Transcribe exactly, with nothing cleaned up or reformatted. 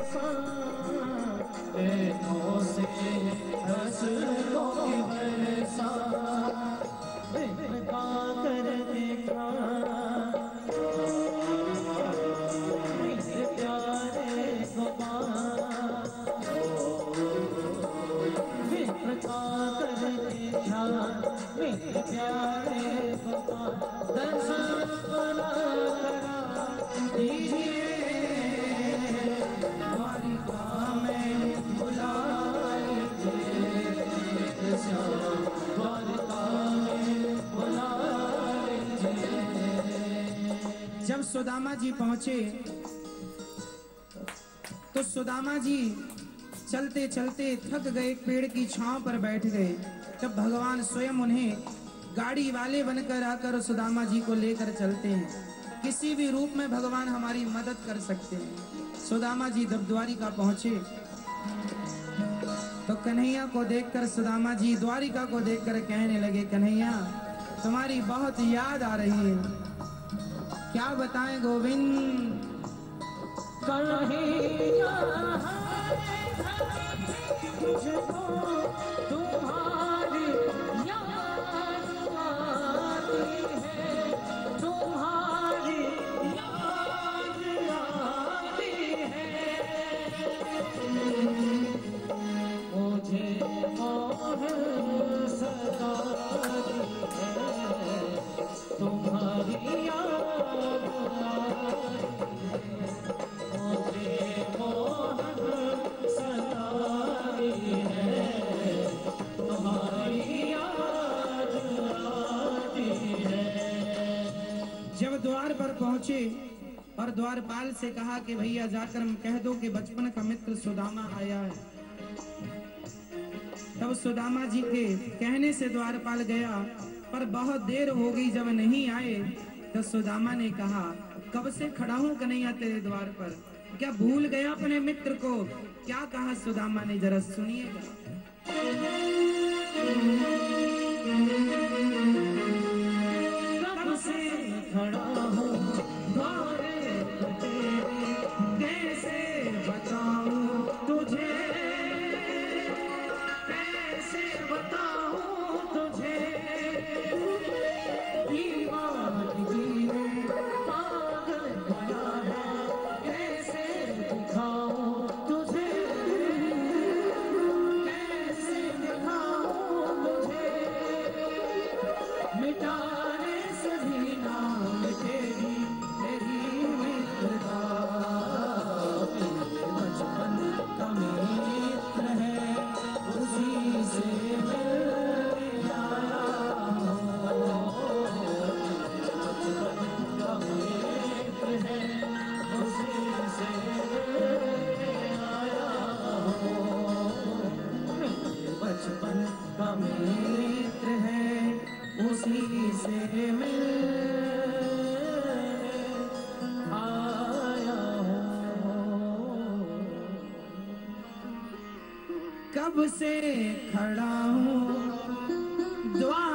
से हंसों की बरसा देखा कर देखा मेरे प्यारे देखा कर देखा मेरे प्यारे दर्शन बना करा दीजिए द्वारिका में बुला लीजिए द्वारिका में बुला लीजिए। जब सुदामा जी पहुंचे तो सुदामा जी चलते चलते थक गए, एक पेड़ की छांव पर बैठ गए। तब भगवान स्वयं उन्हें गाड़ी वाले बनकर आकर सुदामा जी को लेकर चलते हैं। किसी भी रूप में भगवान हमारी मदद कर सकते हैं। सुदामा जी जब द्वारिका पहुंचे तो कन्हैया को देखकर सुदामा जी द्वारिका को देखकर कहने लगे, कन्हैया तुम्हारी बहुत याद आ रही है। क्या बताएं गोविंद। कन्हैया मुझको तुम्हारी याद आती है, तुम्हारी याद आती है। मुझे मोह सताती है, तुम्हारी याद द्वार पर पहुंचे और द्वारपाल से कहा कि भैया जाकर कह दो कि बचपन का मित्र सुदामा आया है। तब सुदामा जी के कहने से द्वारपाल गया, पर बहुत देर हो गई। जब नहीं आए तो सुदामा ने कहा, कब से खड़ा हूं कन्हैया तेरे द्वार पर, क्या भूल गया अपने मित्र को। क्या कहा सुदामा ने, जरा सुनिएगा। कब से खड़ा हूँ द्वारे तेरे, कैसे बताऊं तुझे, कैसे बताऊं तुझे। दीवानगी ने पागल बना है, कैसे दिखाऊं तुझे, कैसे दिखाऊं तुझे। मिटाने से भी ना मिटेगी तेरी मित्रता, बचपन का मित्र है उसी से मिलने आया हूँ। बचपन का मित्र है उसी से मिलने आया हूँ। बचपन का मित्र है उसी से मिल आया हूँ। कब से खड़ा हूँ द्वार